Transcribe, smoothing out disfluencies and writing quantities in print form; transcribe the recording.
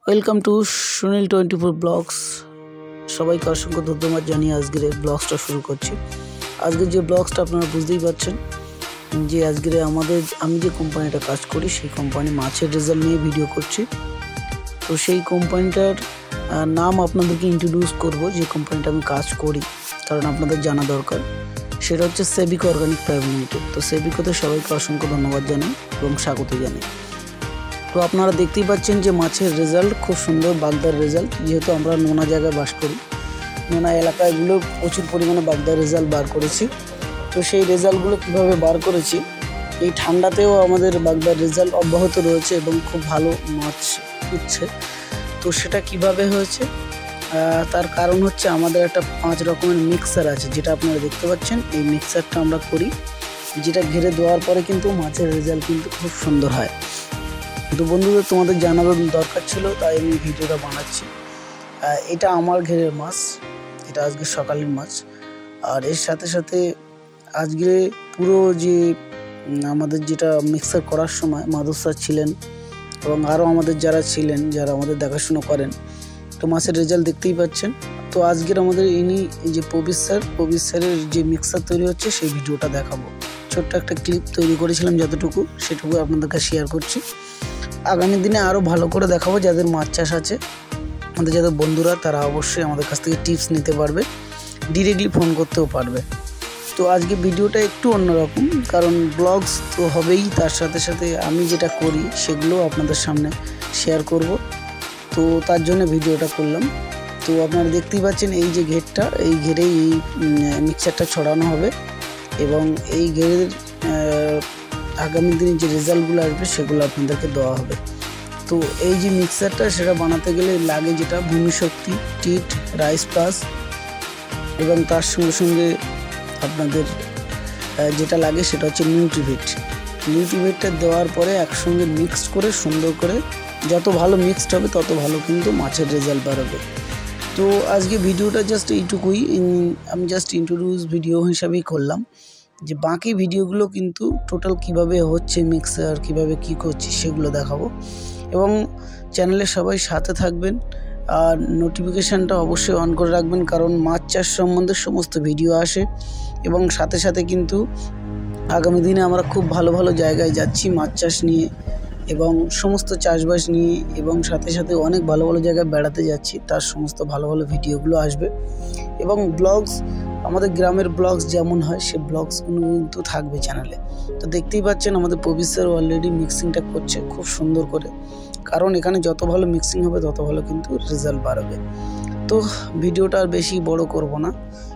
Welcome to Sunil 24 blogs. সবাইকে অসংখ্য ধন্যবাদ জানিয়ে আজকের এই ব্লগসটা শুরু করছি। আজকের যে ব্লগসটা আপনারা বুঝতেই পারছেন যে আজকের আমি যে কোম্পানিটা কাজ করি সেই কোম্পানি মাছের রেজাল্ট নিয়ে ভিডিও করছি। তো সেই কোম্পানিটার নাম আপনাদেরকে ইন্ট্রোডিউস করব, যে কোম্পানিটা আমি কাজ করি, কারণ আপনাদের জানা দরকার। সেটা হচ্ছে সেবিকো অর্গানিক প্রাইভেট লিমিটেড। তো সেবিকোতে সবাইকে অসংখ্য ধন্যবাদ জানাই এবং স্বাগত জানাই। তো আপনারা দেখতেই পাচ্ছেন যে মাছের রেজাল্ট খুব সুন্দর, বাগদার রেজাল্ট। যেহেতু আমরা নোনা জায়গায় বাস করি, নোনা এলাকাগুলো প্রচুর পরিমাণে বাগদার রেজাল্ট বার করেছি। তো সেই রেজাল্টগুলো কীভাবে বার করেছি, এই ঠান্ডাতেও আমাদের বাগদার রেজাল্ট অব্যাহত রয়েছে এবং খুব ভালো মাছ উঠছে। তো সেটা কিভাবে হয়েছে, তার কারণ হচ্ছে আমাদের একটা 5 রকমের মিক্সার আছে, যেটা আপনারা দেখতে পাচ্ছেন। এই মিক্সারটা আমরা করি, যেটা ঘিরে দেওয়ার পরে কিন্তু মাছের রেজাল্ট কিন্তু খুব সুন্দর হয়। তো বন্ধুদের তোমাদের জানানোর দরকার ছিল, তাই আমি ভিডিওটা বানাচ্ছি। এটা আমার ঘেরের মাছ, এটা আজকে সকালের মাছ। আর এর সাথে সাথে আজকে পুরো যে আমাদের যেটা মিক্সার করার সময় মাধব স্যার ছিলেন এবং আরও আমাদের যারা ছিলেন, যারা আমাদের দেখাশুনো করেন। তো মাছের রেজাল্ট দেখতেই পাচ্ছেন। তো আজকের আমাদের ইনি যে প্রবীর স্যারের যে মিক্সার তৈরি হচ্ছে সেই ভিডিওটা দেখাবো। ছোট্ট একটা ক্লিপ তৈরি করেছিলাম, যতটুকু সেটুকু আপনাদেরকে শেয়ার করছি। আগামী দিনে আরও ভালো করে দেখাবো। যাদের মাছ চাষ আছে, আমাদের যাদের বন্ধুরা, তারা অবশ্যই আমাদের কাছ থেকে টিপস নিতে পারবে, ডিরেক্টলি ফোন করতেও পারবে। তো আজকে ভিডিওটা একটু অন্যরকম, কারণ ব্লগস তো হবেই, তার সাথে সাথে আমি যেটা করি সেগুলো আপনাদের সামনে শেয়ার করব। তো তার জন্য ভিডিওটা করলাম। তো আপনারা দেখতেই পাচ্ছেন এই যে ঘেরটা, এই ঘেরেই এই মিক্সারটা ছড়ানো হবে এবং এই ঘেরের আগামী দিনে যে রেজাল্টগুলো আসবে সেগুলো আপনাদেরকে দেওয়া হবে। তো এই যে মিক্সারটা, সেটা বানাতে গেলে লাগে যেটা ভূমিশক্তি, টিট, রাইস প্লাস এবং তার সঙ্গে সঙ্গে আপনাদের যেটা লাগে সেটা হচ্ছে নিউট্রিভেটটা দেওয়ার পরে একসঙ্গে মিক্সড করে সুন্দর করে, যত ভালো মিক্সড হবে তত ভালো কিন্তু মাছের রেজাল্ট বাড়বে। তো আজকে ভিডিওটা জাস্ট এইটুকুই, আমি জাস্ট ইন্ট্রোডিউস ভিডিও হিসাবেই করলাম। যে বাকি ভিডিওগুলো কিন্তু টোটাল কিভাবে হচ্ছে মিক্সার, কিভাবে কি করছি সেগুলো দেখাবো। এবং চ্যানেলের সবাই সাথে থাকবেন আর নোটিফিকেশানটা অবশ্যই অন করে রাখবেন, কারণ মাছ চাষ সম্বন্ধে সমস্ত ভিডিও আসে এবং সাথে সাথে কিন্তু আগামী দিনে আমরা খুব ভালো ভালো জায়গায় যাচ্ছি মাছ চাষ নিয়ে এবং সমস্ত চাষবাস নিয়ে, এবং সাথে সাথে অনেক ভালো ভালো জায়গায় বেড়াতে যাচ্ছি, তার সমস্ত ভালো ভালো ভিডিওগুলো আসবে। এবং ব্লগস, আমাদের গ্রামের ব্লগস যেমন হয় সে ব্লগসগুলো কিন্তু থাকবে চ্যানেলে। তো দেখতেই পাচ্ছেন আমাদের প্রবীর স্যার অলরেডি মিক্সিংটা করছে খুব সুন্দর করে, কারণ এখানে যত ভালো মিক্সিং হবে তত ভালো কিন্তু রেজাল্ট বাড়বে। তো ভিডিওটা আর বেশি বড় করব না,